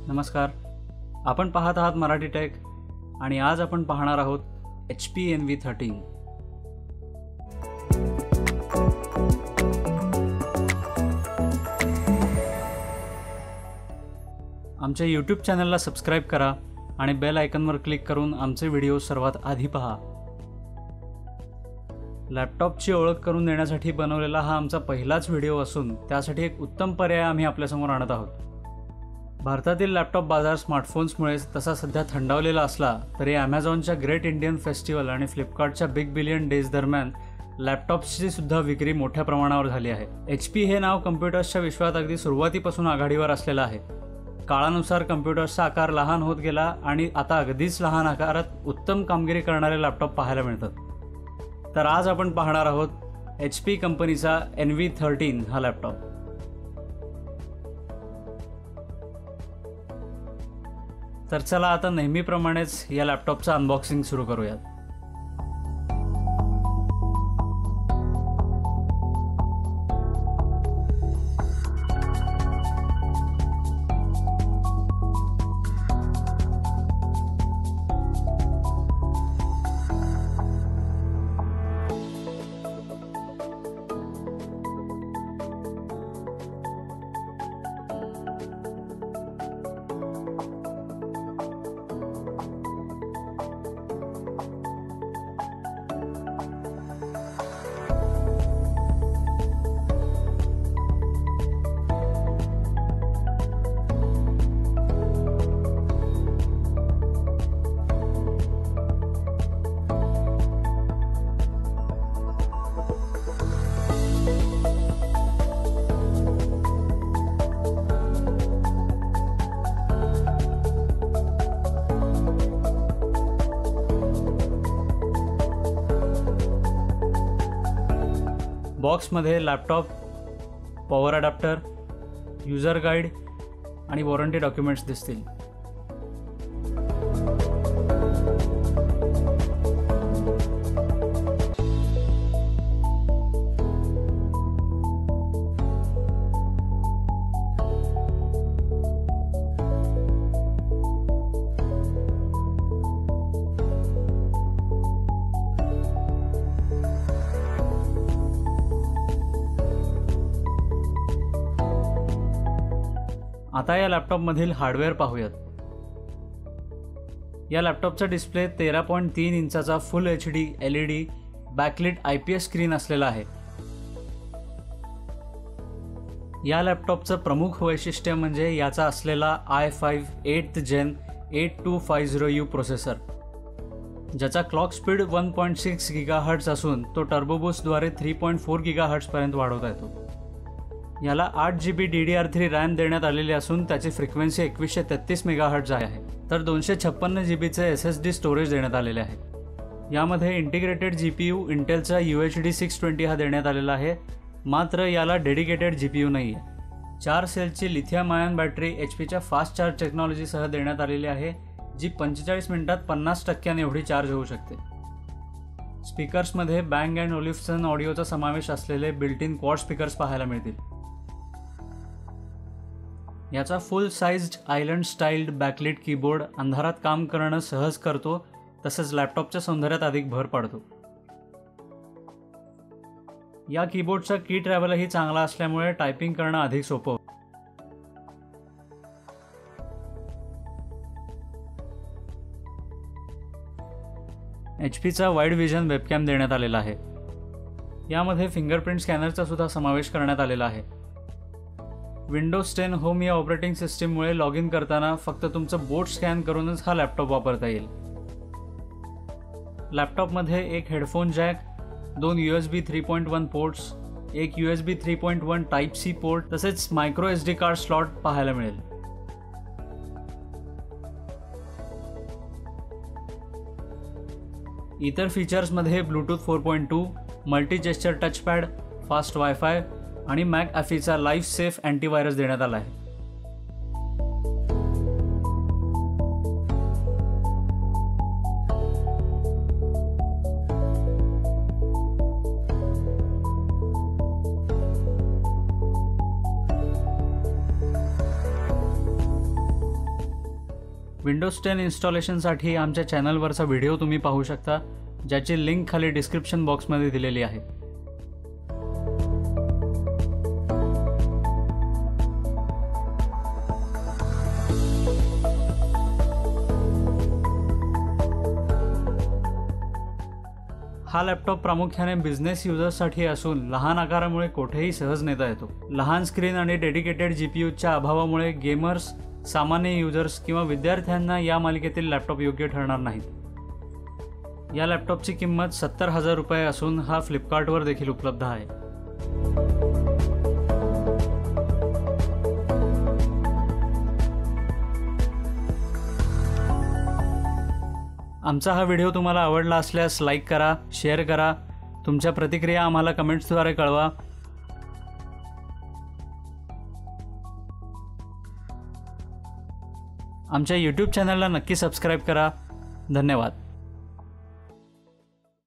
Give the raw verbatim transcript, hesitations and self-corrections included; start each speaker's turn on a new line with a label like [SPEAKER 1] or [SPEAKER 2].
[SPEAKER 1] नमस्कार, आपण पाहत आहात मराठी टेक आणि आज आपण पाहणार आहोत H P N V thirteen. आमच्या यूट्यूब चॅनलला सबस्क्राईब करा आणि बेल आयकॉनवर क्लिक करून आमचे व्हिडिओ सर्वात आधी पहा. लॅपटॉपची ओळख करून देण्यासाठी बनवलेला हा आमचा पहिलाच व्हिडिओ असून त्यासाठी एक उत्तम पर्याय आम्ही आपल्यासमोर आणत आहोत. भारतातील लॅपटॉप बाजार स्मार्टफोन्समुळे तसा सध्या थंडावलेला असला तरी ॲमेझॉनच्या ग्रेट इंडियन फेस्टिवल आणि फ्लिपकार्टच्या बिग बिलियन डेज दरम्यान लॅपटॉप्सची सुद्धा विक्री मोठ्या प्रमाणावर झाली आहे. एच पी हे नाव कम्प्युटर्सच्या विश्वात अगदी सुरुवातीपासून आघाडीवर असलेलं आहे. काळानुसार कम्प्युटर्सचा आकार लहान होत गेला आणि आता अगदीच लहान आकारात उत्तम कामगिरी करणारे लॅपटॉप पाहायला मिळतात. तर आज आपण पाहणार आहोत एच पी कंपनीचा एन व्ही थर्टीन हा लॅपटॉप. तर चला आता नेहमीप्रमाणेच या लॅपटॉपचं अनबॉक्सिंग सुरू करूयात. बॉक्समध्ये laptop, power adapter, user guide आणि वॉरंटी डॉक्युमेंट्स दिसतील. आता या लॅपटॉपमधील हार्डवेअर पाहूयात. या लॅपटॉपचा डिस्प्ले तेरा पॉईंट तीन इंचाचा full H D L E D backlit I P S screen असलेला आहे. या लॅपटॉपचं प्रमुख वैशिष्ट्य म्हणजे याचा असलेला I five eight gen eight two five zero U processor, ज्याचा clock speed one point six gigahertz असून तो टर्बोबूस्टद्वारे थ्री पॉईंट फोर गिगा हर्ट्जपर्यंत वाढवता येतो. याला आठ G B D D R three RAM देण्यात आलेली असून त्याची फ्रिक्वेन्सी एकवीसशे तेहतीस मेगा हर्ट्ज आहे, तर दोनशे छप्पन्न जी बीचे एस एस डी स्टोरेज देण्यात आलेले आहे. यामध्ये इंटिग्रेटेड जी पी यू इंटेलचा U H D six twenty हा देण्यात आलेला आहे, मात्र याला डेडिकेटेड जी पी यू नाही आहे. चार सेलची लिथियम आयन बॅटरी एच पीच्या फास्ट चार्ज टेक्नॉलॉजीसह देण्यात आलेली आहे, जी पंचेचाळीस मिनिटात पन्नास टक्क्यांनी एवढी चार्ज होऊ शकते. स्पीकर्समध्ये बँग अँड ओलिफ्सन ऑडिओचा समावेश असलेले बिल्ट इन क्वाड स्पीकर्स पाहायला मिळतील. याचा full sized island styled backlit keyboard अंधारात काम करणं सहज करतो, तसंच लॅपटॉपच्या सौंदर्यात अधिक भर पाडतो. या कीबोर्डचा की ट्रॅव्हलही चांगला असल्यामुळे टायपिंग करणं अधिक सोपं होतं. एच पीचा वाईड विजन वेबकॅम देण्यात आलेला आहे. यामध्ये फिंगरप्रिंट स्कॅनरचा सुद्धा समावेश करण्यात आलेला आहे. विंडोज टेन होम या ऑपरेटिंग सिस्टीममुळे लॉग इन करताना फक्त तुमचं बोट स्कॅन करूनच हा लॅपटॉप वापरता येईल. लॅपटॉपमध्ये एक हेडफोन जॅक, दोन U S B three point one ports, एक U S B three point one type C port तसेच micro S D card slot पाहायला मिळेल. इतर फीचर्समध्ये Bluetooth four point two, multi gesture touchpad, fast WiFi आणि मॅक अफीचा लाईफ सेफ अँटीव्हायरस देण्यात आला आहे. विंडोज टेन इन्स्टॉलेशनसाठी आमच्या चॅनलवरचा व्हिडिओ तुम्ही पाहू शकता, ज्याची लिंक खाली डिस्क्रिप्शन बॉक्समध्ये दिलेली आहे. हा लॅपटॉप प्रामुख्याने बिझनेस युजर्ससाठी असून लहान आकारामुळे कोठेही सहज नेता येतो. लहान स्क्रीन आणि डेडिकेटेड जीपीयूच्या अभावामुळे गेमर्स, सामान्य युजर्स किंवा विद्यार्थ्यांना या मालिकेतील लॅपटॉप योग्य ठरणार नाहीत. या लॅपटॉपची किंमत सत्तर हजार रुपये असून हा फ्लिपकार्टवर देखील उपलब्ध आहे. आमचा हा व्हिडिओ तुम्हाला आवडला असल्यास लाईक करा, शेअर करा. तुमच्या प्रतिक्रिया आम्हाला कमेंट्सद्वारे कळवा. आमच्या यूट्यूब चॅनलला नक्की सबस्क्राईब करा. धन्यवाद.